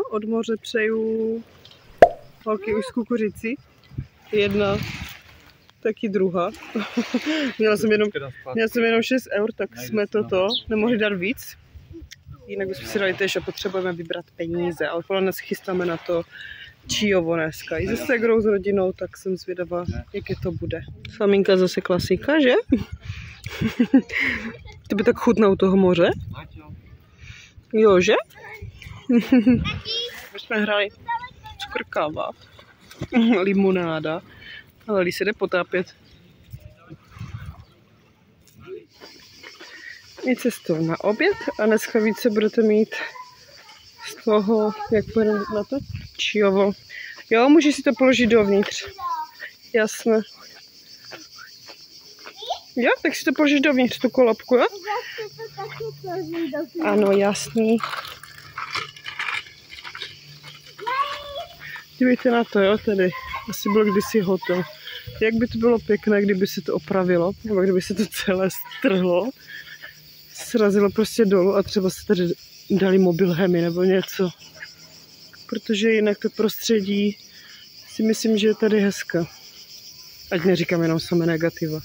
od moře přeju holky už z kukuřici. Jedna, taky druhá. Měla jsem jenom 6 eur, tak jsme toto nemohli dát víc. Jinak bychom si dali tež a potřebujeme vybrat peníze, ale podle nás chystáme na to Číjovo dneska. I se segrou s rodinou, tak jsem zvědavá, jaké to bude. Slaminka zase klasika, že? Ty by tak chutná u toho moře? Jo, že? My jsme hráli cukr káva, limonáda, ale Lili se jde potápět. Je cestou na oběd a dneska více budete mít z toho, jak bude na to Číjovo. Jo, můžeš si to položit dovnitř. Jasné. Jo, tak si to položíš dovnitř, tu kolobku, jo? Ano, jasný. Dívejte na to, jo, tady. Asi byl kdysi hotel. Jak by to bylo pěkné, kdyby se to opravilo, nebo kdyby se to celé strhlo, srazilo prostě dolů a třeba se tady dali mobilhemy nebo něco. Protože jinak to prostředí si myslím, že je tady hezké. Ať neříkám jenom samé negativa.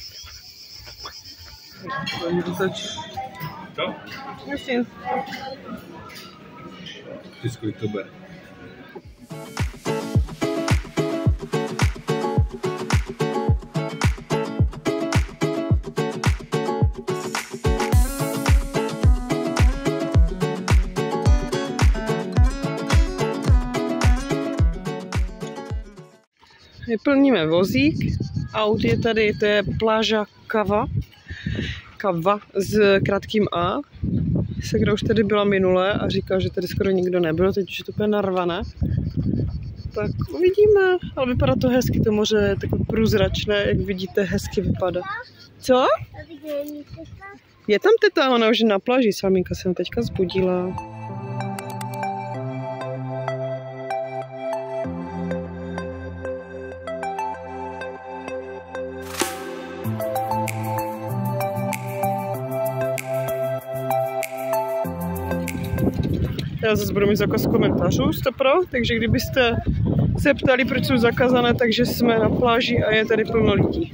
Co? Myslím. Kolik to bude? Vyplníme vozík, aut je tady, to je pláža Kava s krátkým A. Segra už tady byla minule a říkal, že tady skoro nikdo nebyl, teď už je to úplně narvané. Tak uvidíme, ale vypadá to hezky, to moře je takové průzračné, jak vidíte, hezky vypadá. Co? Je tam teta, ona už je na pláži, Slaminka jsem teďka zbudila. Já zase budu mít zákaz komentářů, jste pro, takže kdybyste se ptali, proč jsou zakázané, takže jsme na pláži a je tady plno lidí.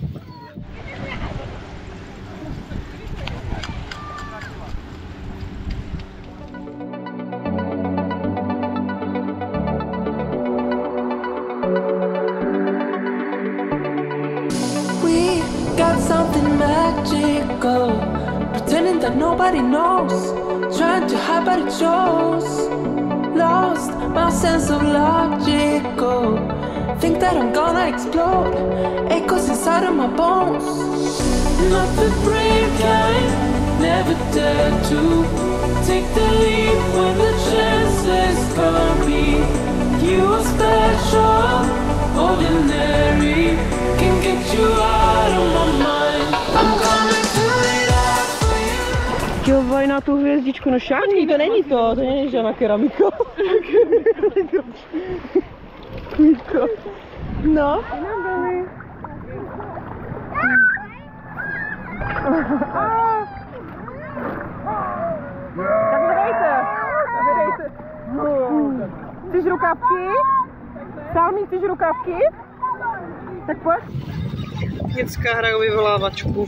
We got something magical, pretending that nobody knows. Trying to hide but it shows. Lost my sense of logical. Think that I'm gonna explode. Echoes inside of my bones. Not the brave kind, never dare to take the leap when the chances come me. You are special, ordinary. Can get you out of my mind. I'm gonna do it all for you. Kilovaj na tu hvězdičku, no šákni, to není žádná keramika. Kvítka. No. Tak hledejte. Chceš rukávky? Sálmí, chceš rukávky? Tak pojď. Dětská hra o vyvolávačku.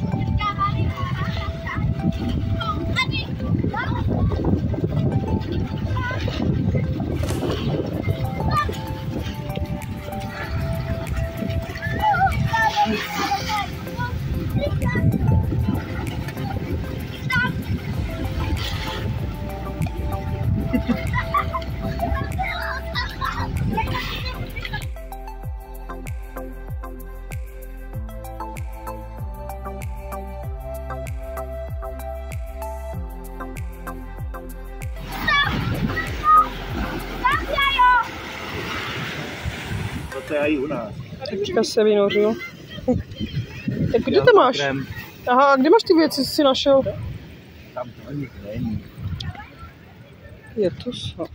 To je i u nás. Teďka se vynořil. Tak kde to máš? Aha, a kde máš ty věci, jsi našel? Tam to není. Je to snad.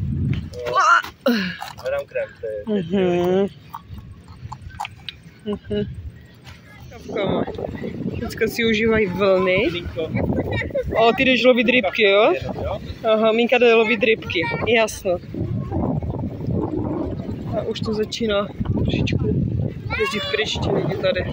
Hledám krém, to je. Dneska si užívají vlny. O, ty jdeš lovit rybky, jo? Aha, Minka jde lovit rybky, jasno. A už to začíná trošičku jezdit pryč, lidi tady.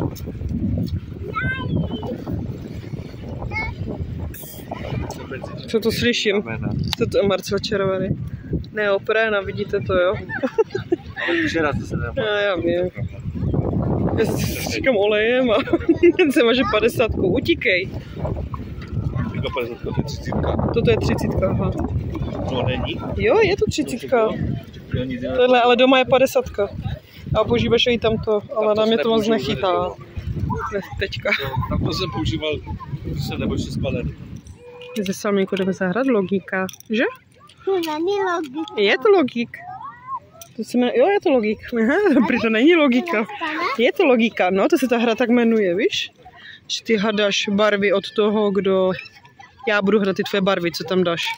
Co to slyším? Co to je Marcel Červený? Ne, opréna, vidíte to, jo? Ale včera to se nedá. Já vím. Já si říkám olejem a jen se maže 50. Utíkej. Jako 50, to je 30. Toto je 30, aha. To není? Jo, je to 30. Tohle, ale doma je 50. A používáš i tamto, ale na mě to moc nechytá. Teďka. Tam to jsem používal, když jsem nebo 6 palet. Ze Salmínku jdeme zahrát logika, že? To není logika. Je to logik. To se jmenuje, jo, je to logik. Aha, dobrý, to není logika. Je to logika, no, to se ta hra tak jmenuje, víš? Že ty hadáš barvy od toho, kdo... Já budu hrát ty tvoje barvy, co tam dáš.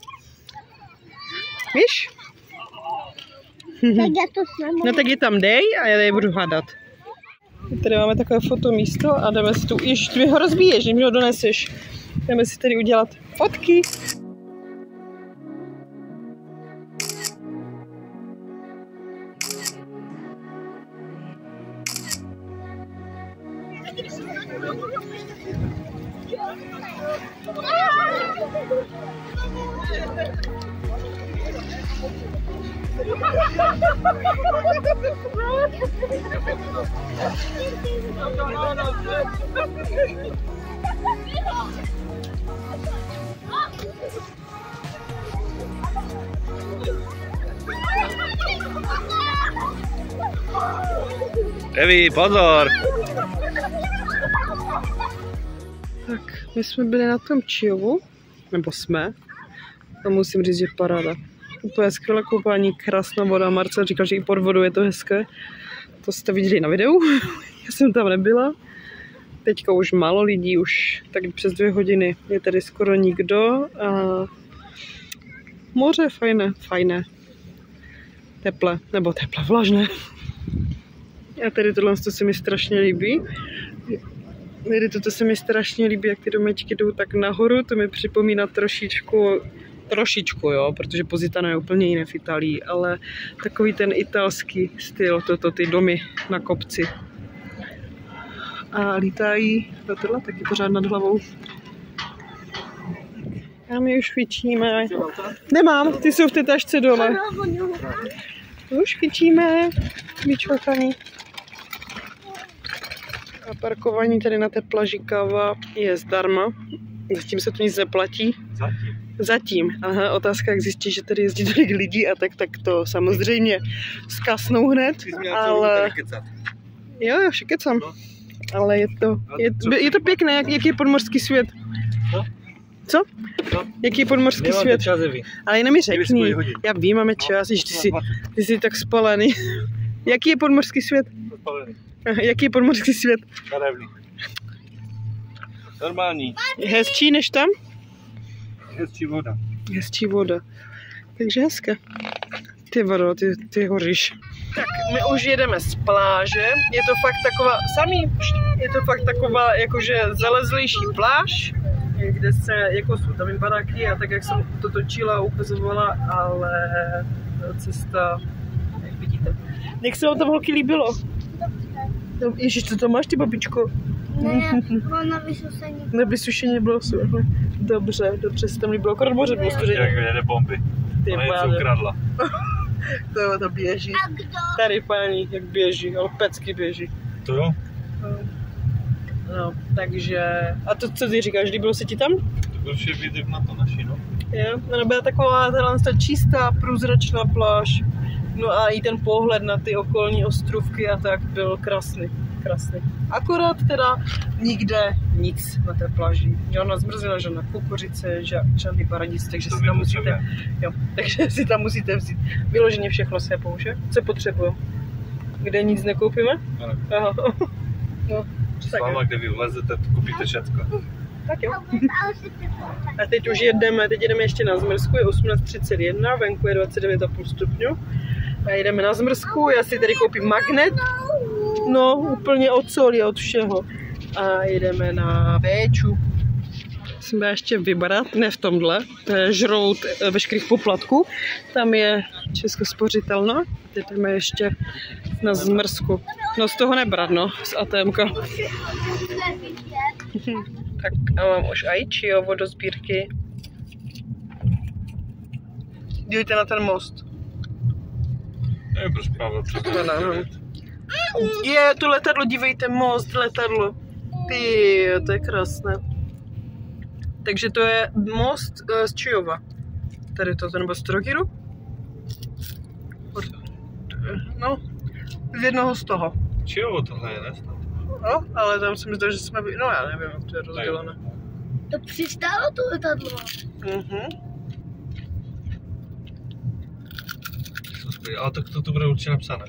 Víš? Tak já to snemu. No tak je tam dej a já je budu hádat. Tady máme takové fotomísto a jdeme si tu... Ještě ty mi ho rozbíješ, že mi ho doneseš. Jdeme si tady udělat fotky. Evi, pozor! Tak, my jsme byli na tom Čiovu, nebo jsme, a musím říct, že paráda. Úplně skvělé koupání, krásná voda, Marcel říkal, že i pod vodou je to hezké. To jste viděli na videu, já jsem tam nebyla. Teďka už málo lidí, už tak přes 2 hodiny, je tady skoro nikdo a moře fajné, teple, vlažné. A tady tohle se mi strašně líbí. Tady toto se mi strašně líbí, jak ty domečky jdou tak nahoru, to mi připomíná trošičku, jo, protože Positano je úplně jiné v Itálii, ale takový ten italský styl, ty domy na kopci. A lítají tohle taky pořád nad hlavou. A my už fičíme. Nemám, ty jsou v té tašce dole. Už fičíme, vyčvakaní. A parkování tady na té plaži Káva je zdarma. Zatím se tu nic neplatí. Zatím. Aha, otázka, jak zjistí, že tady jezdí tolik lidí a tak to samozřejmě zkasnou hned. Ale... Jo, já kecám. No. Ale je to pěkné, jaký je podmořský svět. Co? Jaký je podmořský svět? Ale jenom mi řekni. Já vím, máme čas, ty jsi tak spalený. Jaký je podmořský svět? Jaký je podmořský svět? Barevný. Normální. Hezčí než tam? Hezčí voda. Takže hezké. Ty vodo, ty hoříš. Tak, my už jedeme z pláže. Je to fakt taková jakože zalezlejší pláž, kde se, jako jsou tam i baráky a tak, jak jsem to točila a ukazovala, ale cesta, jak vidíte. Jak se vám tam holky líbilo? Ježiš, co to máš, ty babičko? Ne, na vysušení. Na vysušení bylo super. Dobře, se tam líbilo. Akorát moře bylo studené. Jak jede bomby. Ona něco ukradla. To běží. A kdo? Tady paní, jak běží, ale pecky běží. To jo? No, takže... A to, co ty říkáš, líbilo se ti tam? To byl vše vidět na to naši, no. Jo, no byla taková čistá, průzračná pláž. No a i ten pohled na ty okolní ostrovky a tak byl krásný. Akorát teda nikde nic na té pláži. Žádná zmrzlina, žádná kukuřice, žádný paradis, takže si tam musíte vzít. Vyloženě všechno sebou, že? Co potřebujeme? Kde nic nekoupíme? Ano. Aha. No, s váma, kde vy vlezete, koupíte všecko. Tak jo. A teď jedeme ještě na Zmrzku, je 18:31, venku je 29,5 stupňů. A jedeme na Zmrzku, já si tady koupím magnet. No, úplně od soli, od všeho. A jedeme na Béču. Jsem byla ještě vybrat, ne v tomhle, to je žrout veškerých poplatků. Tam je Česko spořitelná, teď jdeme ještě na zmrzku. No z toho nebrat, no, z ATMka. Tak a mám už ajčio vodozbírky. Dívejte na ten most. Nevím, proč Pavel přes Je, tu letadlo, dívejte, most, letadlo. Ty, to je krásné. Takže to je most z Čijova. Tady to, nebo z Trogiru? No, z jednoho z toho. Čijovo tohle je, ne? No, ale tam jsem zdal, že jsme no já nevím, jak to je rozdělené. To přistálo to letadlo. Ale tak to bude určitě napsané.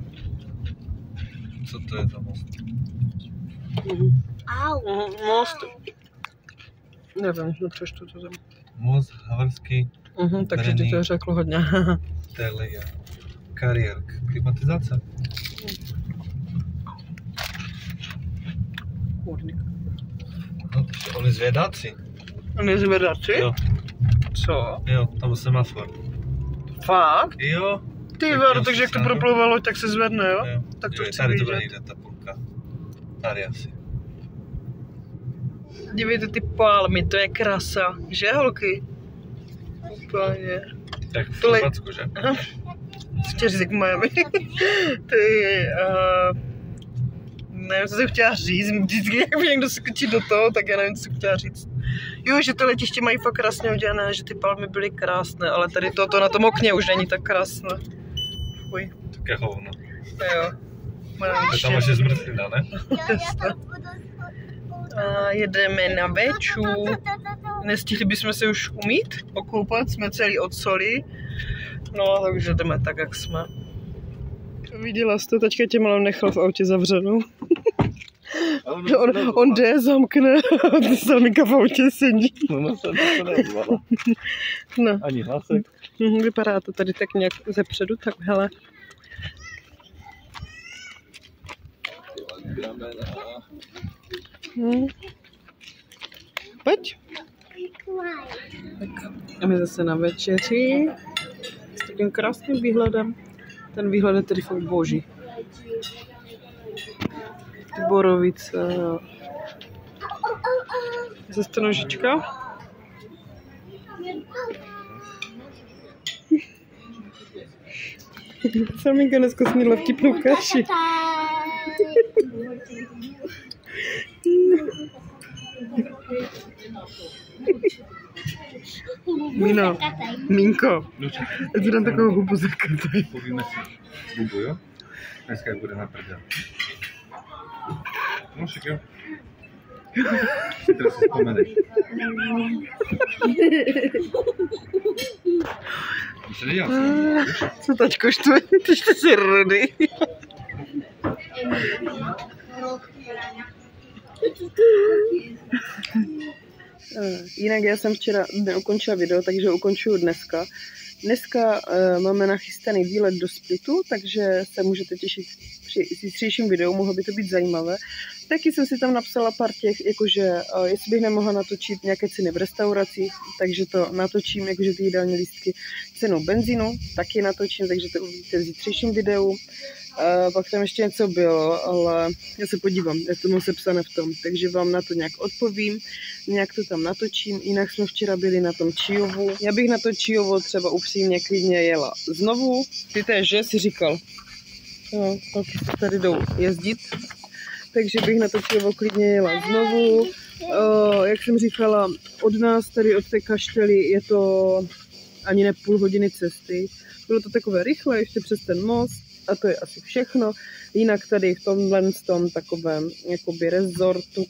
Co to je za most? Au. Most. Nevím, nepřečtu to tam. Most Havarský. Takže ty to řekl hodně. Telia. Kariér. Klimatizace. Kurník. No, oni zvědáci. On je zvědači? Jo. Co? Jo, tam semafor. Fakt? Jo. Ty vado, takže jak to proplouvalo, tak se zvedne, jo? Jo. Tak to Jo, chci tady to vidět. bude někde ta půlka. Tady asi. Dívejte ty palmy, to je krása. Že, holky? Úplně. Tak v Tohle- Chorvatsku, že? Včeřizik Miami. Ty, nevím, co jsem chtěla říct. Vždycky, jak mi někdo skočí do toho, tak já nevím, co jsem chtěla říct. Jo, že ty letiště mají fakt krásně udělané, že ty palmy byly krásné, ale tady to na tom okně už není tak krásné. Fuj, Tak je hovno. jo. To je tam vaše zmrzlina, ne? A jedeme na veču. Nestihli bychom se už umýt, okoupat, jsme celý od soli. No, takže jdeme tak, jak jsme. Viděla jsi to, tačka tě malou nechal v autě zavřenou. On jde, zamkne a ty samika v autě sedí. No se neozvala. No. Ani hlasek. Vypadá to tady tak nějak zepředu, tak hele. Pojď. Tak a my zase na večeři s takým krásným výhledem. Ten výhled je tedy fakt boží. Ty borovice. Zase ta nožička. Saminka dneska snídla vtipnou kaši. Mino, Minko, já ti dám takovou hubu zakataj. Povíme si bubu, jo? Dneska jak bude na prdel. No však jo. Si teraz si vzpomeneš. Už se nedělal jsem. Co tačko štve? Ty jste si rudy. Jinak já jsem včera neukončila video, takže ukončuju dneska. Dneska máme nachystaný výlet do Splitu, takže se můžete těšit při zítřejším videu, mohlo by to být zajímavé. Taky jsem si tam napsala pár těch, jakože jestli bych nemohla natočit nějaké ceny v restauracích, takže to natočím, jakože ty jídelní lístky, cenu benzínu, taky natočím, takže to uvidíte v zítřejším videu. Pak tam ještě něco bylo, ale já se podívám, jak to mám sepsané v tom, takže vám na to nějak odpovím, nějak to tam natočím. Jinak jsme včera byli na tom Čijovu. Já bych na to Čijovo třeba upřímně klidně jela znovu. Ty též, že jsi říkal? No, tady jdou jezdit, takže bych na to Čijovo klidně jela znovu. Jak jsem říkala, od nás tady od té kaštely je to ani ne půl hodiny cesty. Bylo to takové rychle, ještě přes ten most. A to je asi všechno. Jinak tady v tomhle tom takovém jakoby resortu,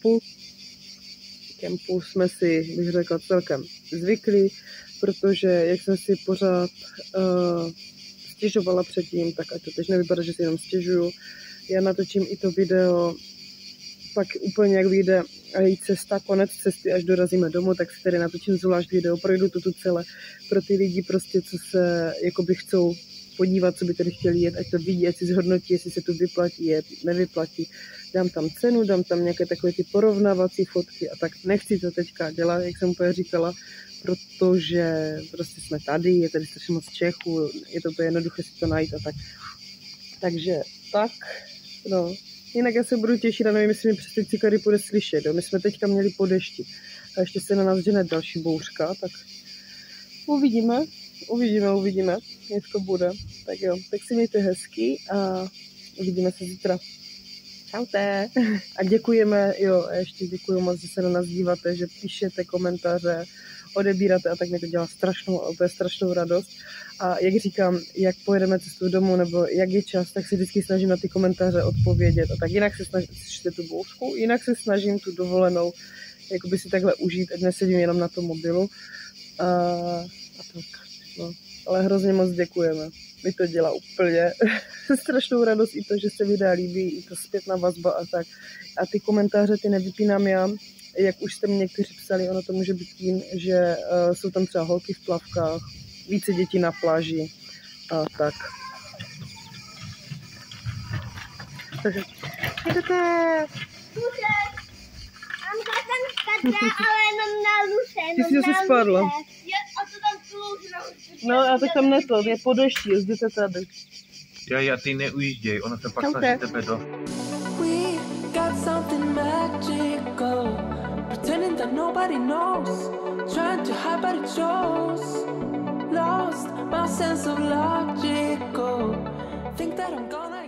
kempu jsme si, bych řekla, celkem zvykli, protože jak jsem si pořád stěžovala předtím, tak ať to teď nevypadá, že si jenom stěžuju. Já natočím i to video, pak úplně jak vyjde a její cesta, konec cesty, až dorazíme domů, tak si tady natočím zvlášť video, projdu to tu celé pro ty lidi prostě, co se jakoby chcou podívat, co by tady chtěli jet, ať to vidí, ať si zhodnotí, jestli se tu vyplatí jet, nevyplatí. dám tam cenu, dám tam nějaké takové ty porovnávací fotky a tak. Nechci to teďka dělat, jak jsem úplně říkala, protože prostě jsme tady, je tady strašně moc Čechů, je to úplně jednoduché si to najít a tak. Takže tak, no. Jinak já se budu těšit a nevím, jestli mi přes ty cikady bude slyšet. Jo. My jsme teďka měli po dešti a ještě se na nás žene další bouřka, tak uvidíme, jak to bude. Tak jo, tak si mějte hezky a uvidíme se zítra. Čaute. A děkujeme, jo, a ještě děkuji moc, že se na nás díváte, že píšete komentáře, odebíráte a tak mi to dělá strašnou radost. A jak říkám, jak pojedeme cestu domů nebo jak je čas, tak si vždycky snažím na ty komentáře odpovědět. A tak jinak se snažím, slyšíte tu bouřku, jinak se snažím tu dovolenou jakoby si takhle užít, ať nesedím jenom na tom mobilu. A tak, no. Ale hrozně moc děkujeme. Mi to dělá úplně strašnou radost i to, že se videa líbí, i to zpětná vazba a tak. A ty komentáře ty nevypínám já, jak už jste mi někteří psali, ono to může být tím, že jsou tam třeba holky v plavkách, více dětí na pláži a tak. Takže ale jenom na luce. Ty jsi zase spadla. A to tam slouží. No a tak tam netlo, je po dešti, jezdíte tady. Já ty neujížděj, ono se pak snaží tebe do... We got something magical, pretending that nobody knows, trying to hide but it shows. Lost my sense of logical, think that I'm gonna